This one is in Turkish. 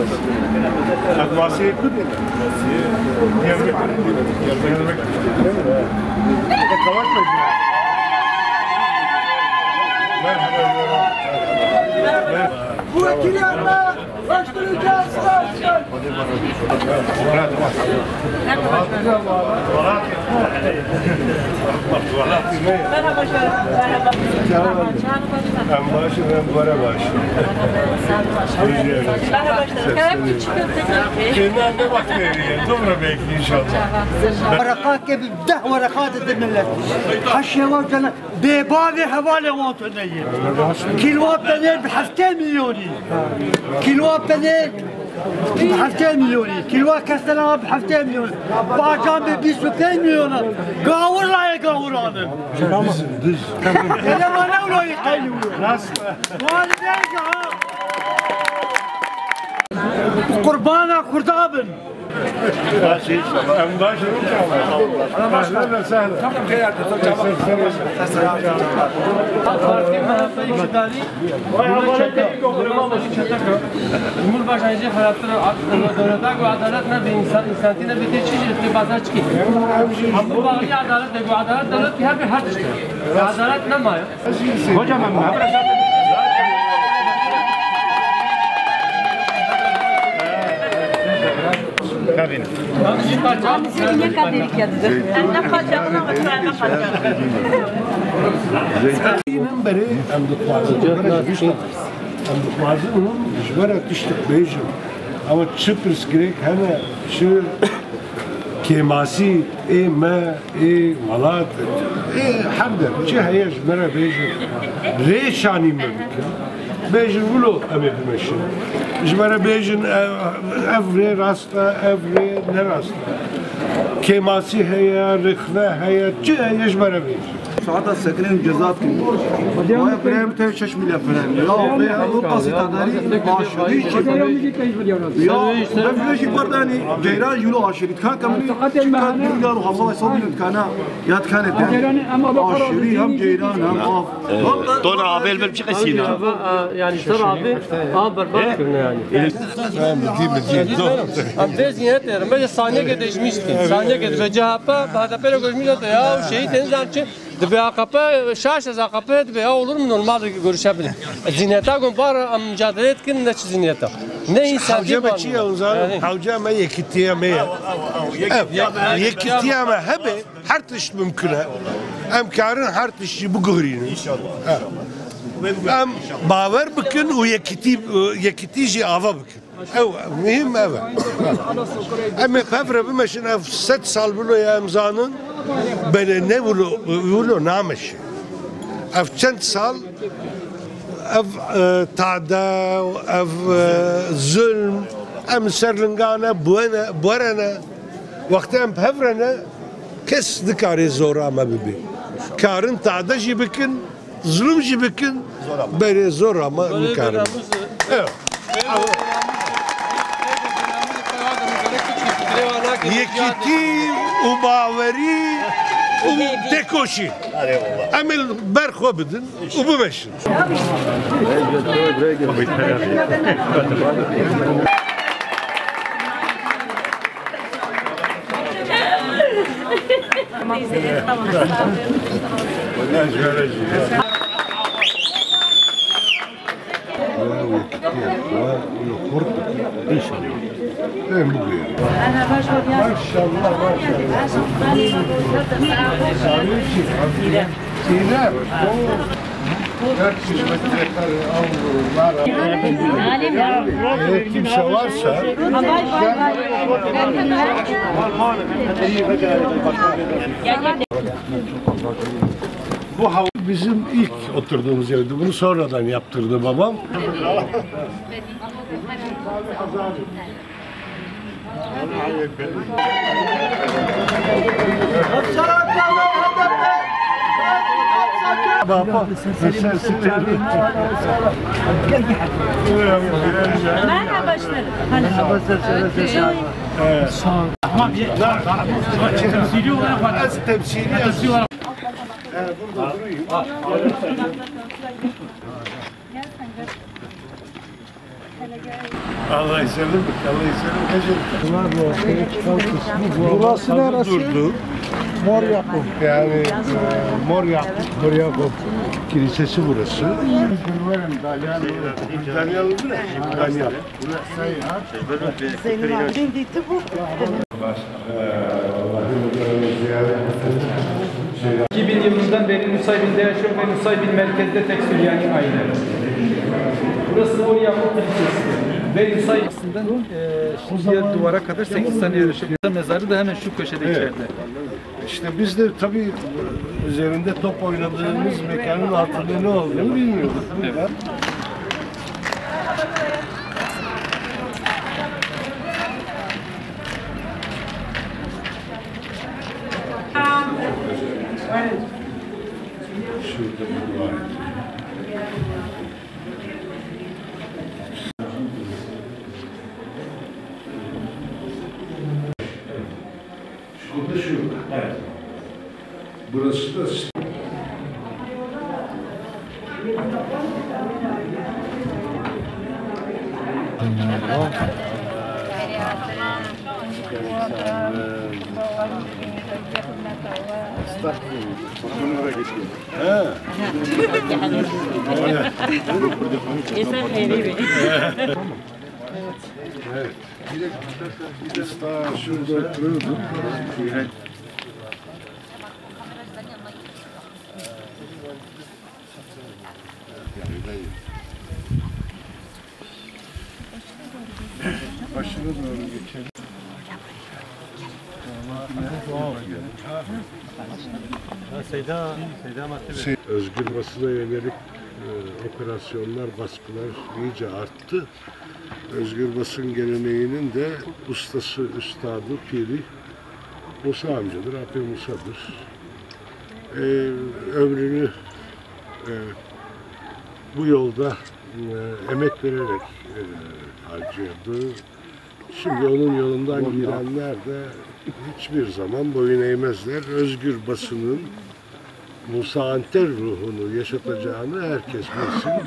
Masaya kır ya. Gelmek. Kavak mı? Bu vekili yanına başlayacağız. Merhaba başkanım. Merhaba. Hem başım hem para başım. Merhaba başkanım. Hep küçük öteki. Kendinden de bak nereye. Sonra bekle inşallah. ورقات قبل 10 ورقات الملت حشي وجنا ببابي حوالي وطنية كيلوات بنيل بحفتين مليوني كيلوات بنيل بحفتين مليوني كيلوات كستنا بحفتين مليوني باجان ب22 مليون قاور لا يقاور انا Düz. اذا ما نولو يقيلوا Nasıl? والديك قربانا كردابن Başı inşallah. Hem başım inşallah. Ahlen sahlen. Cumhurbaşkanı hayatları devlete adaletine ve insaniyetine bir çeşit irtibatlar çıkıyor. Ama bu bağlı adalet ve bu adalet devlet her bir harç işte. Adalet ne var? Hocam ben Kabin. Ne kadar geldi? Ne kaçağına mı ne kaçağına? Benim beri hem de mazlum jvara tiştik bejim. Ama çıpırs gerek hani şu kemasi me malat hamder çi hayaj mera bejim reşani mümkün bejim vulu ame bimeşin jvara bejim evre rasta evre ne rasta kemasi haya rıkhve haya çi hayaj mera bejim ساعتها الساكنين جزات وهي بريم تشش مليار فرنك يا في ابو قصي تداري عاشري يا بفلوش برداني جيران يلو عاشري كان كملي كان مليار وحفظ يصوم كان يا كانت عاشري هم جيران هم اف دون عابل بمشي قسينا Yani sonra abi berbat görünüyor yani. Abi ziyaret ederim. Ben saniye geçmişti. Saniye geçti ve CHP HDP'yle görüşmüştü ya şeyi denizden için de AKP şaş az AKP de olur mu normal görüşebilir. Zihniyete gün var mücadele etkin ne zihniyete. Ne insan Havca bçi uzan havca ma yekitiye me yekitiye ma hebe her tiş mümküne em karın her tişi bu görün inşallah em baver bükün o yekitici ava bükün ev mühim ev em pevre bimeşin ev 7 sal bulu ya imzanın ben ne vulu namış ev çend sal ev taada ev zulm em serlingana buana vakti em pevrene kes dikari zora ma bibi karın taada jibikin zulüm jibikin beri zora ma karın yekiti u baveri u tekoşi emel berxo bidin u bimeşin أنا بشرب يا ما شاء الله ما شاء الله سيناء kimse varsa bu bizim ilk oturduğumuz evdi. Bunu sonradan yaptırdı babam. Baba, merhaba başlarım. Merhaba temsili olarak temsili olarak burada duruyor. Allah istedim, Allah istedim. Burası neresi? Durdu. Mor Yakup. Yani Mor Yakup Kilisesi burası. Dalyalı mı? Dalyalı. 2000 yılından beri Nusaybin'de yaşıyor ve Nusaybin merkezde tek Süryani aile. Burası Mor Yakup Kilisesi. Ve Nusaybin'den diğer duvara kadar 8 tane yaşıyor. Mezarı da hemen şu köşede içeride. İşte biz de tabii üzerinde top oynadığımız mekanın altında ne olduğunu bilmiyorduk. Evet. Şurada bu var. Şurada. Evet. Burası da evet. Biz daha şurada duruyorduk. Başına doğru geçelim. Özgür basına yönelik operasyonlar, baskılar iyice arttı. Özgür basın geleneğinin de ustası, üstadı, piri Musa amcadır, Api Musa'dır. Ömrünü bu yolda emek vererek harcıyordu. Şimdi onun yolundan girenler de hiçbir zaman boyun eğmezler. Özgür basının Musa Anter ruhunu yaşatacağını herkes bilsin.